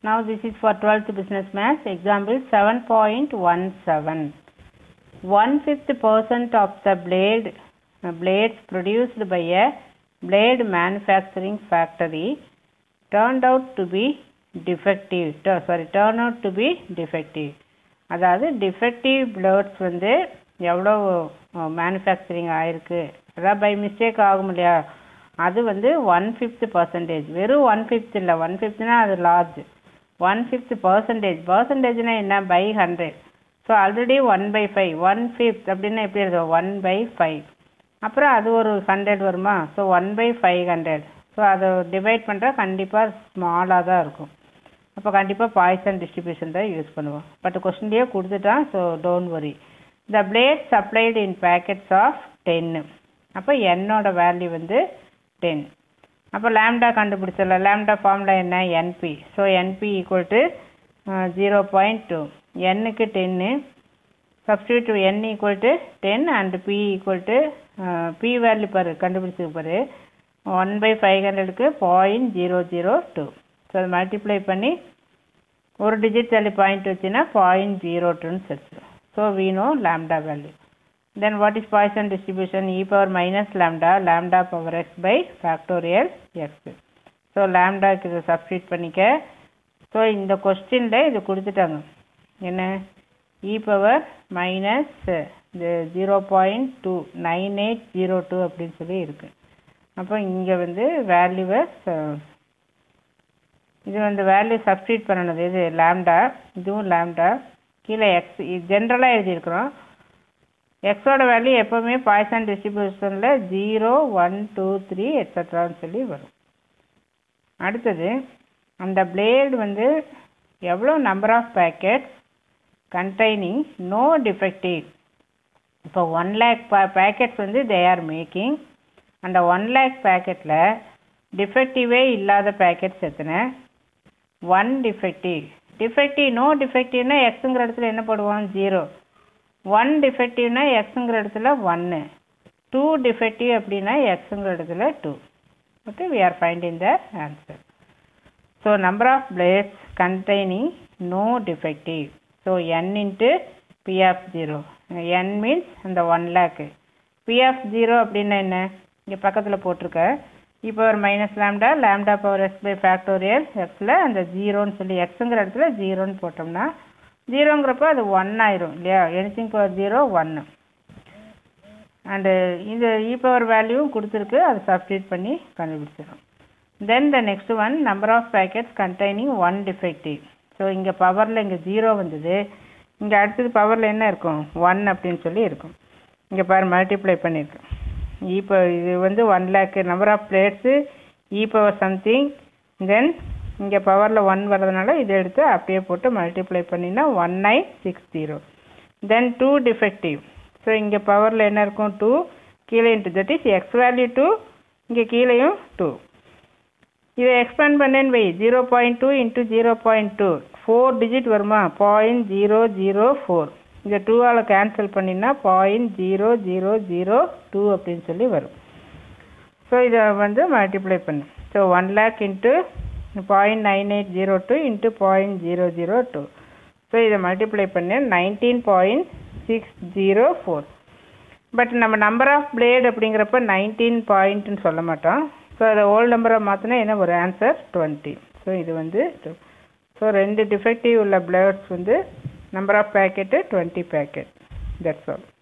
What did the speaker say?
Now this is for 12th business maths. Example 7.17. 1/5% of the blades produced by a blade manufacturing factory turned out to be defective. Turn out to be defective. அதாவது defective blades வந்து எவ்வளோ manufacturing ஆயிருக்கு, அதாவது by mistake ஆகும் இல்லையா, அது வந்து 1/5%. வெறும் 1/5 இல்லை, 1/5னா அது லார்ஜ். 1/5% பர்சன்டேஜ்னா என்ன, பை 100. ஸோ ஆல்ரெடி 1/5, 1/5 அப்படின்னா எப்படி இருக்கும், 1/5. அப்புறம் அது ஒரு 100 வருமா, ஸோ 1/500. ஸோ அதை டிவைட் பண்ணுறா கண்டிப்பாக ஸ்மாலாக தான் இருக்கும். அப்போ கண்டிப்பாக பாய்சன் டிஸ்ட்ரிபியூஷன் தான் யூஸ் பண்ணுவோம். பட் கொஸ்டின்லேயே கொடுத்துட்டான், so don't worry. The blade supplied in packets of 10. அப்போ என்னோட வேல்யூ வந்து 10. அப்போ லேம்டா கண்டுபிடிச்சிடலாம். லேம்டா ஃபார்முலா என்ன, n p. So n p equal to 0.2. எண்ணுக்கு 10, substitute n equal to 10 and p equal to p value பாரு கண்டுபிடிச்சிருக்கு பாரு, 1/500க்கு 0.002. ஸோ அதை மல்டிப்ளை பண்ணி ஒரு டிஜிட் தள்ளி பாயிண்ட் வச்சுன்னா 0.02ன்னு செலுத்தும். So we know lambda value. Then what is Poisson distribution? E power minus lambda, lambda power x by factorial x. So லேம்டாக்கு இதை சப்ஸ்டியூட் பண்ணிக்க. ஸோ இந்த கொஸ்டினில் இது கொடுத்துட்டாங்க என்ன, இ பவர் மைனஸ் 0.29802 அப்படின்னு சொல்லி இருக்கு. அப்போ இங்கே வந்து வேல்யூவை இது வந்து வேல்யூ சப்ஸ்டியூட் பண்ணணும். இது லேம்டா, இதுவும் லேம்டா, கீழே எக்ஸ் ஜென்ரலாக எழுதியிருக்கிறோம். எக்ஸோட வேல்யூ எப்போவுமே பாய்சன் டிஸ்ட்ரிபியூஷனில் 0, 1, 2, 3 எட்ஸட்ரான்னு சொல்லி வரும். அடுத்தது அந்த பிளேடு வந்து எவ்வளோ number of packets containing no defective. இப்போ 1 lakh பேக்கெட்ஸ் வந்து தே ஆர் மேக்கிங். அந்த 1 lakh பேக்கெட்டில் டிஃபெக்டிவே இல்லாத பேக்கெட்ஸ் எத்தனை, 1 டிஃபெக்டிவ். டிஃபெக்டிவ் நோ டிஃபெக்டிவ்னா எக்ஸுங்கிற இடத்துல என்ன போடுவோம், 0. 1 டிஃபெக்டிவ்னா எக்ஸுங்கிற இடத்துல 1. 2 டிஃபெக்டிவ் அப்படின்னா எக்ஸுங்கிற இடத்துல 2. Okay, we are finding the answer. So number of blades containing no defective. So n into p of 0. n means அந்த 1 lakh. p of 0 அப்படின்னா என்ன, இங்கே பக்கத்தில் போட்டிருக்க e power minus lambda, lambda power x by factorial xல அந்த 0ன்னு சொல்லி எக்ஸுங்கிற இடத்துல 0ன்னு போட்டோம்னா 0ங்கிறப்போ அது 1 ஆயிரும் இல்லையா, anything power 0, 1. அண்டு இந்த இ பவர் வேல்யூவும் கொடுத்துருக்கு, அதை சப்ஸ்டியூட் பண்ணி கண்டுபிடிச்சிடும். Then the next one, number of packets containing 1 defective. So இங்கே பவரில் இங்கே 0 வந்தது, இங்கே அடுத்தது பவரில் என்ன இருக்கும், 1 அப்படின்னு சொல்லி இருக்கும். இங்கே பாரு மல்டிப்ளை பண்ணியிருக்கோம். இப்போ இது வந்து 1 lakh number of blades e power something, then இங்கே பவரில் 1 வர்றதுனால இதை எடுத்து அப்படியே போட்டு மல்டிப்ளை பண்ணினா 1960. தென் 2 டிஃபெக்டிவ். ஸோ இங்கே பவரில் என்ன இருக்கும், 2, கீழே into that is x value 2, இங்கே கீழேயும் 2. இதை எக்ஸ்பேண்ட் பண்ணேன்னு வை, 0.2 இன்ட்டு 0.2 4 டிஜிட் வருமா, 0.004. இங்கே 2ஆல் கேன்சல் பண்ணினா 0.0002 அப்படின்னு சொல்லி வரும். ஸோ இதை வந்து மல்டிப்ளை பண்ணு. So 1 lakh into 0.9802 into 0.002. So இதை மல்டிப்ளை பண்ண 19.604. பட் நம்ம நம்பர் ஆஃப் பிளேட் அப்படிங்கிறப்ப 19 பாயிண்ட்னு சொல்ல மாட்டோம். ஸோ அதை ஓல்டு நம்பராக மாற்றினா என்ன ஒரு ஆன்சர் 20. ஸோ இது வந்து ஸோ 2 டிஃபெக்டிவ் உள்ள பிளேட்ஸ் வந்து number of packet 20 packet. That's all.